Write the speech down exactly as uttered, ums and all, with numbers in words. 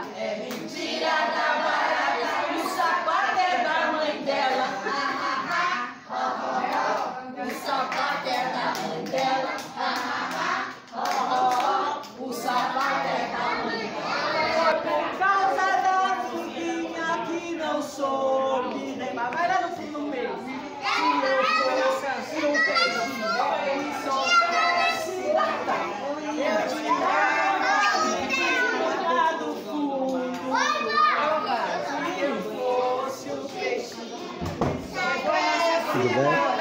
É mentira da barata, o sapato é da mãe dela. O sapato é da mãe dela. O sapato é da mãe dela. Por causa da amiguinha que não soube. Vai lá no fundo meio. Se eu fosse assim, um peixinho e soubesse nadar, eu te dava lá do fundo. Se eu fosse um peixinho e soubesse nadar.